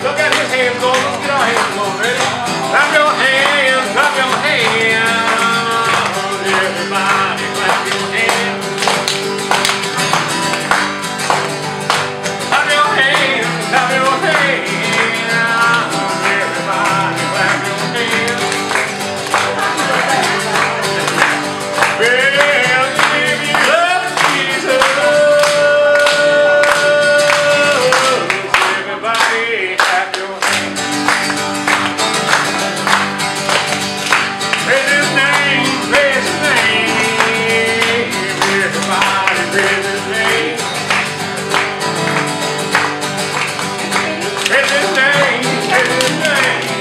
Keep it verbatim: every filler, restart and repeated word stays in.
Look at his hands going. Let's get our hands going. Ready? Clap your hands, clap your hands. Everybody clap your hands. Clap your hands, clap your hands. Everybody clap your hands. Well, if you love Jesus, everybody clap your hands. Praise his name, praise his name. Everybody praise his name. Praise his name, praise his name.